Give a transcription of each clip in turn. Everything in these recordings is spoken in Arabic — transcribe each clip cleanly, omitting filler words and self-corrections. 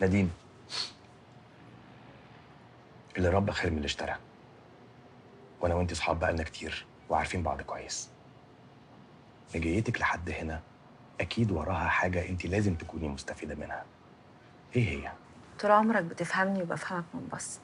نادين، اللي ربى خير من اللي اشترى. وانا وانت صحاب بقالنا كتير وعارفين بعض كويس. مجيتك لحد هنا اكيد وراها حاجه انت لازم تكوني مستفيده منها. ايه هي؟ طول عمرك بتفهمني وبفهمك من بس.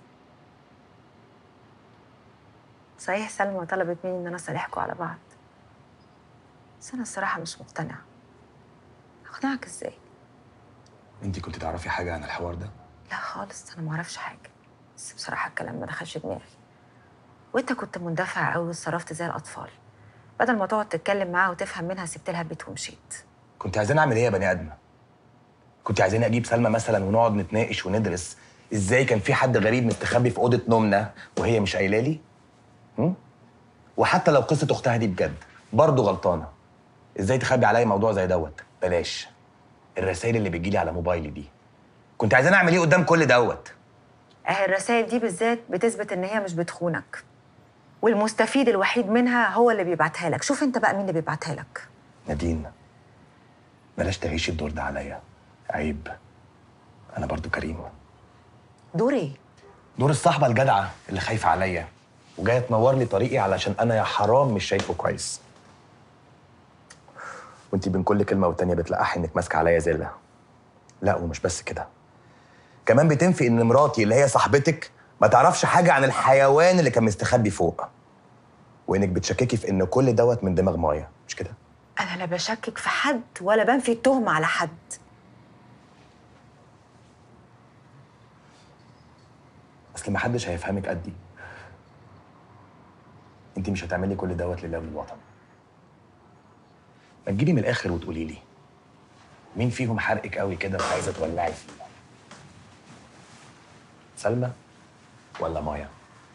صحيح سلمى طلبت مني ان انا اصالحكوا على بعض، بس انا الصراحه مش مقتنعه. اقنعك ازاي؟ انت كنت تعرفي حاجه عن الحوار ده؟ لا خالص، انا ما اعرفش حاجه، بس بصراحه الكلام ما دخلش دماغي. وانت كنت مندفع قوي وتصرفت زي الاطفال، بدل ما تقعد تتكلم معاها وتفهم منها سبت لها البيت ومشيت. كنت عايزاني اعمل ايه يا بني ادمه؟ كنت عايزاني اجيب سلمى مثلا ونقعد نتناقش وندرس ازاي كان في حد غريب مستخبي في اوضه نومنا وهي مش قايله لي؟ وحتى لو قصه اختها دي بجد برضه غلطانه. ازاي تخبي عليا موضوع زي دوت؟ بلاش. الرسائل اللي بتجيلي على موبايلي دي كنت عايزاني اعمل ايه قدام كل دوت؟ اهي الرسائل دي بالذات بتثبت ان هي مش بتخونك، والمستفيد الوحيد منها هو اللي بيبعتها لك. شوف انت بقى مين اللي بيبعتها لك. نادين، بلاش تعيشي الدور ده عليا، عيب. انا برضو كريم. دور ايه؟ دور الصاحبه الجدعه اللي خايفه عليا وجايه تنور لي طريقي علشان انا يا حرام مش شايفه كويس. وانتي بين كل كلمه والتانيه بتلقحي انك ماسكه عليا زله. لا ومش بس كده، كمان بتنفي ان مراتي اللي هي صاحبتك ما تعرفش حاجه عن الحيوان اللي كان مستخبي فوق، وانك بتشككي في ان كل دوت من دماغ مايا، مش كده؟ انا لا بشكك في حد ولا بنفي التهمه على حد. اصل ما حدش هيفهمك قدي. انت مش هتعملي كل دوت لله وللوطن. ما تجيبي من الاخر وتقولي لي مين فيهم حرقك قوي كده وعايزه تولعي فيه؟ سلمى ولا مايا؟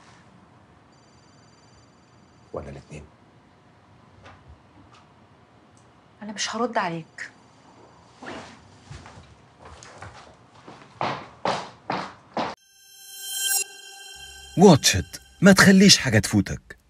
ولا الاثنين؟ انا مش هرد عليك. واتش إت، ما تخليش حاجة تفوتك.